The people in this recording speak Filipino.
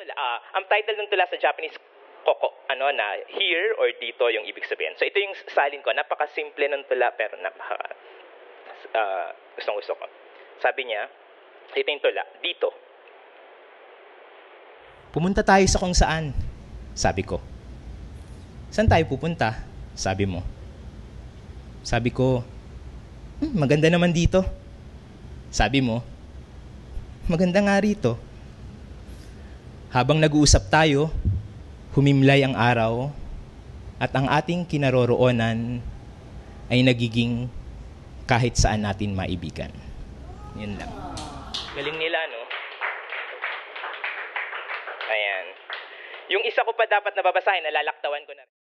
Ang title ng tula sa Japanese, koko, na here or dito yung ibig sabihin. So ito yung salin ko, napakasimple ng tula pero gustong-gusto ko. Sabi niya, ito yung tula, dito. Pumunta tayo sa kung saan, sabi ko. Saan tayo pupunta? Sabi mo. Sabi ko, maganda naman dito. Sabi mo, maganda nga rito. Habang nag-uusap tayo, humimlay ang araw at ang ating kinaroroonan ay nagiging kahit saan natin maibigan. Yun lang. Galing nila, no? Ayan. Yung isa ko pa dapat nababasahin, nalalaktawan ko na.